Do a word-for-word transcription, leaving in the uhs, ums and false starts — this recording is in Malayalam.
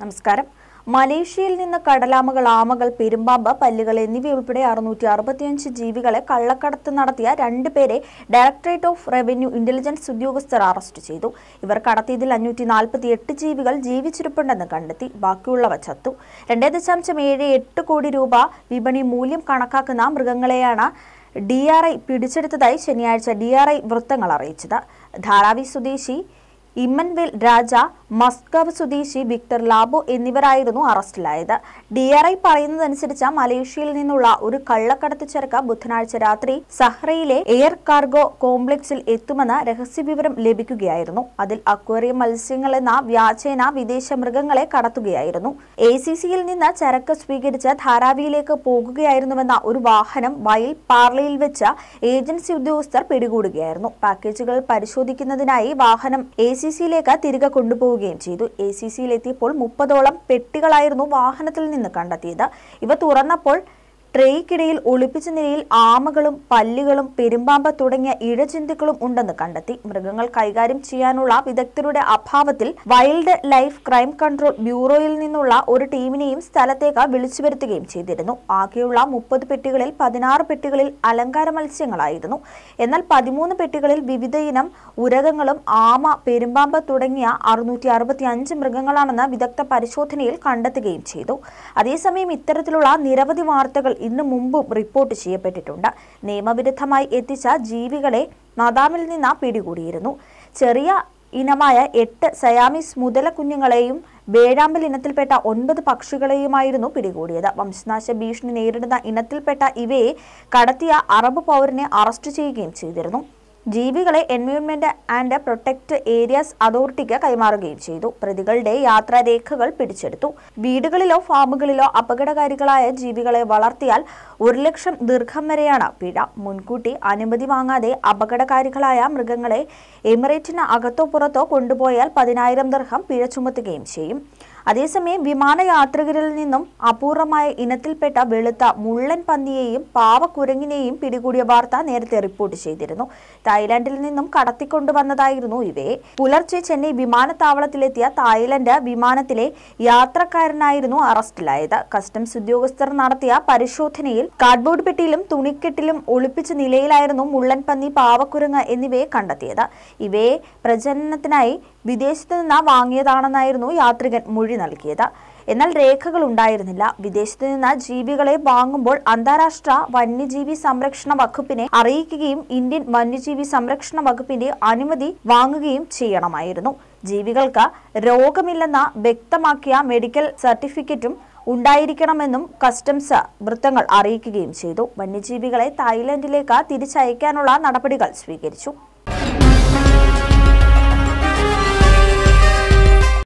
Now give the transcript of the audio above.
നമസ്കാരം. മലേഷ്യയിൽ നിന്ന് കടലാമകൾ, ആമകൾ, പെരുമ്പാമ്പ്, പല്ലുകൾ എന്നിവയുൾപ്പെടെ അറുന്നൂറ്റി അറുപത്തിയഞ്ച് ജീവികളെ കള്ളക്കടത്ത് നടത്തിയ രണ്ടുപേരെ ഡയറക്ടറേറ്റ് ഓഫ് റവന്യൂ ഇന്റലിജൻസ് ഉദ്യോഗസ്ഥർ അറസ്റ്റ് ചെയ്തു. ഇവർ കടത്തിയതിൽ അഞ്ഞൂറ്റി നാൽപ്പത്തി എട്ട് ജീവികൾ ജീവിച്ചിരിപ്പുണ്ടെന്ന് കണ്ടെത്തി. ബാക്കിയുള്ളവ ചത്തു. രണ്ടേ ദശാംശം ഏഴ് എട്ട് കോടി രൂപ വിപണി മൂല്യം കണക്കാക്കുന്ന മൃഗങ്ങളെയാണ് ഡി ആർ ഐ പിടിച്ചെടുത്തതായി ശനിയാഴ്ച ഡി ആർ ഐ വൃത്തങ്ങൾ അറിയിച്ചത്. ധാരാവി സ്വദേശി ഇമ്മൻവേൽ രാജ, മസ്കവ് സ്വദേശി വിക്ടർ ലാബോ എന്നിവരായിരുന്നു അറസ്റ്റിലായത്. ഡി ആർ ഐ പറയുന്നതനുസരിച്ച് മലേഷ്യയിൽ നിന്നുള്ള ഒരു കള്ളക്കടത്ത് ചരക്ക് ബുധനാഴ്ച രാത്രി സഹ്റയിലെ എയർ കാർഗോ കോംപ്ലക്സിൽ എത്തുമെന്ന് രഹസ്യവിവരം ലഭിക്കുകയായിരുന്നു. അതിൽ അക്വേറിയം മത്സ്യങ്ങൾ എന്ന വ്യാജേന വിദേശ മൃഗങ്ങളെ കടത്തുകയായിരുന്നു. എ സി സിയിൽ നിന്ന് ചരക്ക് സ്വീകരിച്ച് ധാരാവിയിലേക്ക് പോകുകയായിരുന്നുവെന്ന ഒരു വാഹനം വയൽ പാർലയിൽ വെച്ച് ഏജൻസി ഉദ്യോഗസ്ഥർ പിടികൂടുകയായിരുന്നു. പാക്കേജുകൾ പരിശോധിക്കുന്നതിനായി വാഹനം എ സി സിയിലേക്ക് തിരികെ കൊണ്ടുപോവുകയും ചെയ്തു. എ സി സിയിലെത്തിയപ്പോൾ മുപ്പതോളം പെട്ടികളായിരുന്നു വാഹനത്തിൽ നിന്ന് കണ്ടെത്തിയത്. ഇവ തുറന്നപ്പോൾ ട്രേയ്ക്കിടയിൽ ഒളിപ്പിച്ച നിലയിൽ ആമകളും, പല്ലികളും, പെരുമ്പാമ്പ് തുടങ്ങിയ ഇഴജന്തുക്കളും ഉണ്ടെന്ന് കണ്ടെത്തി. മൃഗങ്ങൾ കൈകാര്യം ചെയ്യാനുള്ള വിദഗ്ധരുടെ അഭാവത്തിൽ വൈൽഡ് ലൈഫ് ക്രൈം കൺട്രോൾ ബ്യൂറോയിൽ നിന്നുള്ള ഒരു ടീമിനെയും സ്ഥലത്തേക്ക് വിളിച്ചു വരുത്തുകയും ചെയ്തിരുന്നു. ആകെയുള്ള മുപ്പത് പെട്ടികളിൽ പതിനാറ് പെട്ടികളിൽ അലങ്കാര മത്സ്യങ്ങളായിരുന്നു. എന്നാൽ പതിമൂന്ന് പെട്ടികളിൽ വിവിധയിനം ഉരകങ്ങളും ആമ, പെരുമ്പാമ്പ് തുടങ്ങിയ അറുന്നൂറ്റി അറുപത്തി അഞ്ച് മൃഗങ്ങളാണെന്ന് വിദഗ്ധ പരിശോധനയിൽ കണ്ടെത്തുകയും ചെയ്തു. അതേസമയം ഇത്തരത്തിലുള്ള നിരവധി വാർത്തകൾ ഇന്നു മുമ്പും റിപ്പോർട്ട് ചെയ്യപ്പെട്ടിട്ടുണ്ട്. നിയമവിരുദ്ധമായി എത്തിച്ച ജീവികളെ നദാമിൽ നിന്ന് പിടികൂടിയിരുന്നു. ചെറിയ ഇനമായ എട്ട് സയാമീസ് മുതല കുഞ്ഞുങ്ങളെയും വേഴാമ്പൽ ഇനത്തിൽപ്പെട്ട ഒൻപത് പക്ഷികളെയുമായിരുന്നു പിടികൂടിയത്. വംശനാശ ഭീഷണി നേരിടുന്ന ഇനത്തിൽപ്പെട്ട ഇവയെ കടത്തിയ അറബ് പൗരനെ അറസ്റ്റ് ചെയ്യുകയും ചെയ്തിരുന്നു. ജീവികളെ എൻവയോൺമെന്റ് ആൻഡ് പ്രൊട്ടക്ട് ഏരിയാസ് അതോറിറ്റിക്ക് കൈമാറുകയും ചെയ്തു. പ്രതികളുടെ യാത്രാരേഖകൾ പിടിച്ചെടുത്തു. വീടുകളിലോ ഫാമുകളിലോ അപകടകാരികളായ ജീവികളെ വളർത്തിയാൽ ഒരു ലക്ഷം ദീർഘം വരെയാണ് പിഴ. മുൻകൂട്ടി അനുമതി വാങ്ങാതെ അപകടകാരികളായ മൃഗങ്ങളെ എമിറേറ്റിന് അകത്തോ പുറത്തോ കൊണ്ടുപോയാൽ പതിനായിരം ദീർഘം പിഴ ചുമത്തുകയും ചെയ്യും. അതേസമയം വിമാനയാത്രികരിൽ നിന്നും അപൂർവമായ ഇനത്തിൽപ്പെട്ട വെളുത്ത മുള്ളൻ പന്നിയെയും പാവക്കുരങ്ങിനെയും പിടികൂടിയ വാർത്ത നേരത്തെ റിപ്പോർട്ട് ചെയ്തിരുന്നു. തായ്ലാന്റിൽ നിന്നും കടത്തിക്കൊണ്ടുവന്നതായിരുന്നു ഇവയെ. പുലർച്ചെ ചെന്നൈ വിമാനത്താവളത്തിലെത്തിയ തായ്ലൻഡ് വിമാനത്തിലെ യാത്രക്കാരനായിരുന്നു അറസ്റ്റിലായത്. കസ്റ്റംസ് ഉദ്യോഗസ്ഥർ നടത്തിയ പരിശോധനയിൽ കാർഡ്ബോർഡ് പെട്ടിയിലും തുണിക്കെട്ടിലും ഒളിപ്പിച്ച നിലയിലായിരുന്നു മുള്ളൻ പന്നി, പാവക്കുരങ്ങ് എന്നിവയെ കണ്ടെത്തിയത്. ഇവയെ പ്രജനനത്തിനായി വിദേശത്ത് നിന്ന് വാങ്ങിയതാണെന്നായിരുന്നു യാത്രികൻ മൊഴി നൽകിയത്. എന്നാൽ രേഖകൾ ഉണ്ടായിരുന്നില്ല. വിദേശത്ത് നിന്ന് ജീവികളെ വാങ്ങുമ്പോൾ അന്താരാഷ്ട്ര വന്യജീവി സംരക്ഷണ വകുപ്പിനെ അറിയിക്കുകയും ഇന്ത്യൻ വന്യജീവി സംരക്ഷണ വകുപ്പിന്റെ അനുമതി വാങ്ങുകയും ചെയ്യണമായിരുന്നു. ജീവികൾക്ക് രോഗമില്ലെന്ന വ്യക്തമാക്കിയ മെഡിക്കൽ സർട്ടിഫിക്കറ്റും ഉണ്ടായിരിക്കണമെന്നും കസ്റ്റംസ് വൃത്തങ്ങൾ അറിയിക്കുകയും ചെയ്തു. വന്യജീവികളെ തായ്ലൻഡിലേക്ക് തിരിച്ചയക്കാനുള്ള നടപടികൾ സ്വീകരിച്ചു.